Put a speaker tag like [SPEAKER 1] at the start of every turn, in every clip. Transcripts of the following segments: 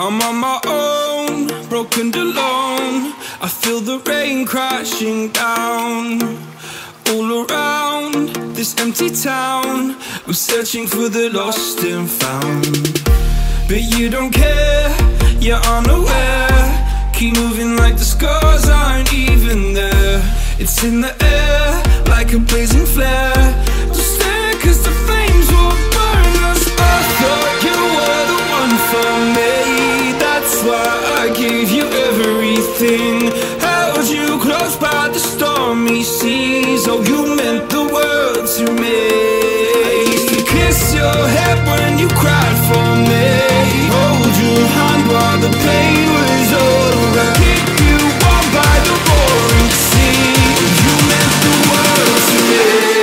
[SPEAKER 1] I'm on my own, broken and alone. I feel the rain crashing down all around this empty town. I'm searching for the lost and found, but you don't care, you're unaware. Keep moving like the scars aren't even there. It's in the air like a blazing flare. Don't stare cause the flames will burn us. I thought you were the one for me, that's why I gave you everything. Held you close by the stormy seas. Oh, you meant the world to me. I used to kiss your head when you cried for me, hold your hand while the pain was over, keep you warm by the roaring sea. You meant the world to me.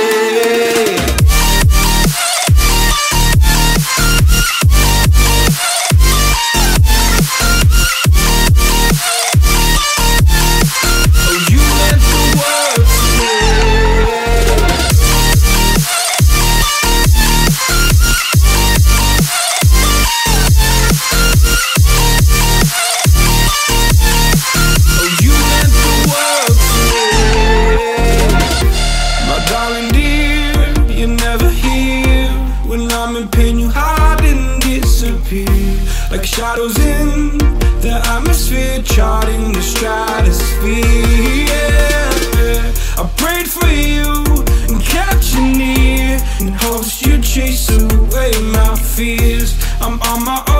[SPEAKER 1] Like shadows in the atmosphere, charting the stratosphere. Yeah. I prayed for you and kept you near in hopes you'd chase away my fears. I'm on my own.